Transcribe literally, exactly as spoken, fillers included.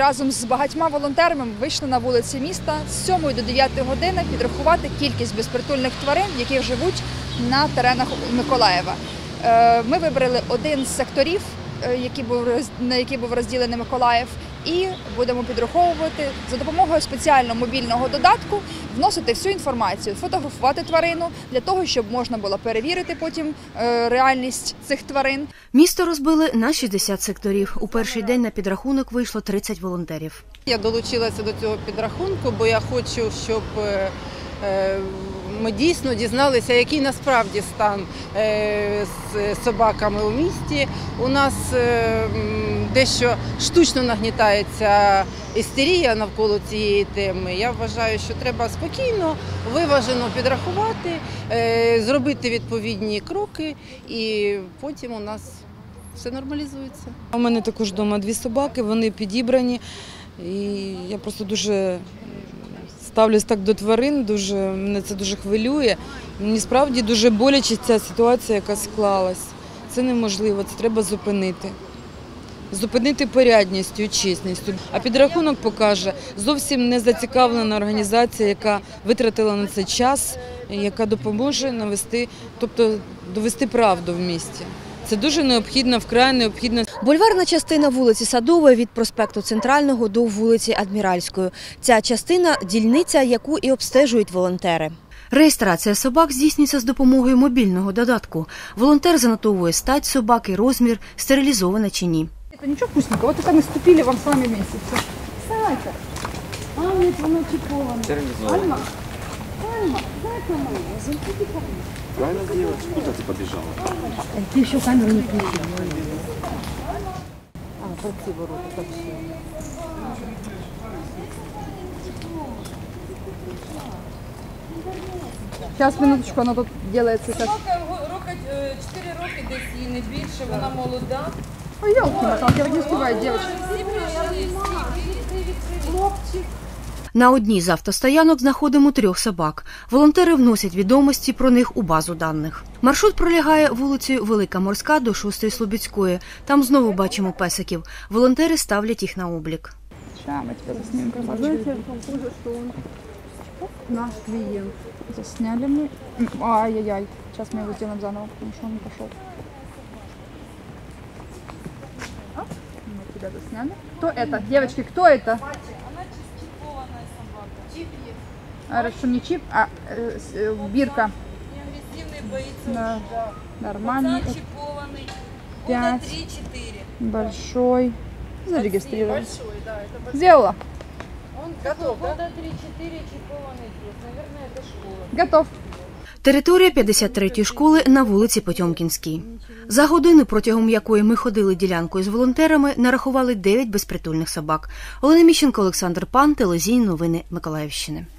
разом з багатьма волонтерами вийшли на вулиці міста з сьомої до дев'ятої години підрахувати кількість безпритульних тварин, які живуть на теренах Миколаєва. Ми вибрали один з секторів, на який був розділений Миколаїв, і будемо підраховувати за допомогою спеціального мобільного додатку, вносити всю інформацію, фотографувати тварину, для того, щоб можна було перевірити потім реальність цих тварин. Місто розбили на шістдесят секторів. У перший день на підрахунок вийшло тридцять волонтерів. Я долучилася до цього підрахунку, бо я хочу, щоб ми дійсно дізналися, який насправді стан з собаками у місті. У нас дещо штучно нагнітається істерія навколо цієї теми. Я вважаю, що треба спокійно, виважено підрахувати, зробити відповідні кроки, і потім у нас все нормалізується. У мене також вдома дві собаки, вони підібрані, і я просто дуже ставлюсь так до тварин, дуже, мене це дуже хвилює. Мені справді дуже боляче ця ситуація, яка склалась. Це неможливо, це треба зупинити. Зупинити порядністю і чесністю. А підрахунок покаже зовсім не зацікавлена організація, яка витратила на це час, яка допоможе навести, тобто довести правду в місті. Це дуже необхідно, вкрай необхідно. Бульварна частина вулиці Садової від проспекту Центрального до вулиці Адміральської. Ця частина – дільниця, яку і обстежують волонтери. Реєстрація собак здійснюється з допомогою мобільного додатку. Волонтер занотовує стать собаки, розмір, стерилізована чи ні. Це нічого вкусненького, от це наступили вам з вами місяці. Сайте. А, ні, воно чіповане. Альма, Альма, зайка моя, заходи ко мне. Правильно делаешь? Куда ты побежала? Ты еще камеру не включила. А, под ці ворота, так все. Сейчас, минуточку, оно тут делается. Собака чотири роки десь, їй не більше, вона молода. Ой, елки-моталки, я не успеваю, девочки. На одній з автостоянок знаходимо трьох собак. Волонтери вносять відомості про них у базу даних. Маршрут пролягає вулицею Велика Морська до шостої Слобідської. Там знову бачимо песиків. Волонтери ставлять їх на облік. Сейчас мы тебя заснимем. Знаете, похоже, что он наш клиент. Засняли мы. Ай-яй-яй. Сейчас мы его сделаем заново, потому что он не пошел. А? Мы тебя засняли. Кто это? Девочки, кто это? А, что не чип, а э, э, бирка. Да. Нормальный. Пять. Большой. Зарегистрирован. Большой, да, это большой. Сделала. Он готов, да? три-чотири чипованный пес. Наверное, это школа. Готов. Територія п'ятдесят третьої школи на вулиці Потьомкінській. За годину, протягом якої ми ходили ділянкою з волонтерами, нарахували дев'ять безпритульних собак. Олена Міщенко, Олександр Пан, телевізійні новини Миколаївщини.